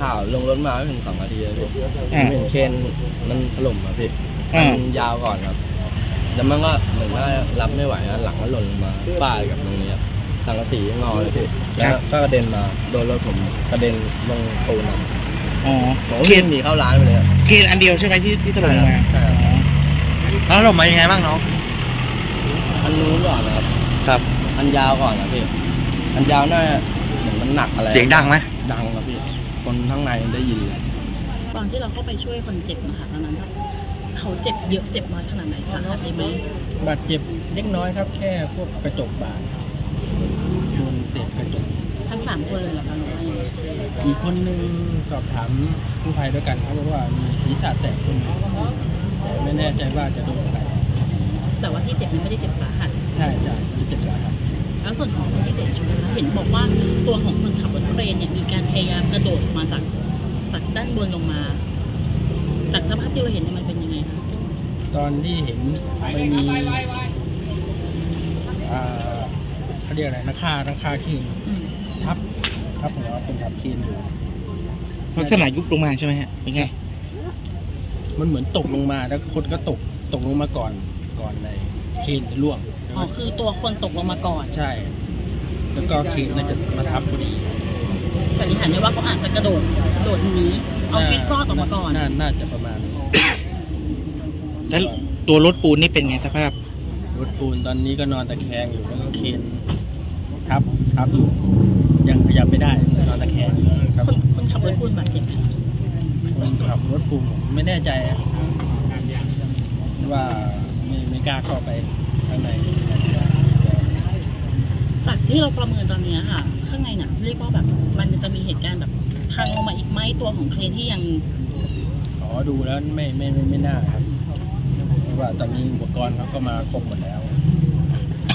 ข่าวลงรถมาไม่ถึง2 นาทีเลยพี่เห็นเคนมันถล่มอ่ะพี่มันยาวก่อนครับแล้วมันก็เหมือนว่ารับไม่ไหวหลังก็หล่นลงมาฟาดกับตรงนี้สังกะสีงอเลยพี่แล้วก็กระเด็นมาโดนรถผมกระเด็นลงปูนผมเคนหนีเข้าร้านไปเลยเคนอันเดียวใช่ไหมที่ถล่มมาใช่แล้วถล่มมายังไงบ้างน้องอันนู้นก่อนครับอันยาวก่อนนะพี่อันยาวน่าเหมือนมันหนักอะไรเสียงดังไหมดังครับพี่คนข้างในได้ยินเลยตอนที่เราเข้าไปช่วยคนเจ็บนะคะตอนนั้นเขาเจ็บเยอะเจ็บน้อยขนาดไหนสาหัสไหมบาดเจ็บเล็กน้อยครับแค่พวกกระจกบาดโดนเศษกระจกทั้ง3 คนเลยเหรอคะหรือว่าอีกคนนึงสอบถามผู้ภัยด้วยกันเขาบอกว่ามีศีรษะแตกคนแต่ไม่แน่ใจว่าจะโดนอะไรแต่ว่าที่เจ็บนี่ไม่ได้เจ็บสาหัสใช่ไม่ได้เจ็บสาหัสแล้วส่วนของคนที่เสียชีวิตเห็นบอกว่าตัวของคนขับรถเครนเนี่ยมีการพยายามกระโดดมาจากด้านบนลงมาจากสภาพที่เราเห็นเนี่ยมันเป็นยังไงคะตอนที่เห็นไม่มีเขาเรียกอะไรราคาเคนทับหัวเป็นทับเคนอยู่ลักษณะยุบลงมาใช่ไหมฮะเป็นไงมันเหมือนตกลงมาแล้วคนก็ตกลงมาก่อนในเคนร่วงคือตัวคนตกลงมาก่อนใช่แล้วก็เคนน่าจะมาทับพอดีสันนิษฐานได้ว่าเขาอาจจะกระโดดหนีเอาชีวิตรอดออกมาก่อนน่าจะประมาณแล้วตัวรถปูนนี่เป็นไงสภาพรถปูนตอนนี้ก็นอนตะแคงอยู่แล้วก็เคนทับอยู่ยังขยับไม่ได้นอนตะแคงครับคนขับรถปูนบาดเจ็บไหมคนขับรถปูนไม่แน่ใจว่าไม่กล้าเข้าไปข้างในจากที่เราประเมินตอนนี้ค่ะข้างในเนี่ยเรียกว่าแบบมันจะมีเหตุการณ์แบบพังลงมาอีกไหมตัวของเครนที่ยังดูแล้วไม่น่าครับเพราะว่าตอนนี้อุปกรณ์เขาก็มาครบหมดแล้ว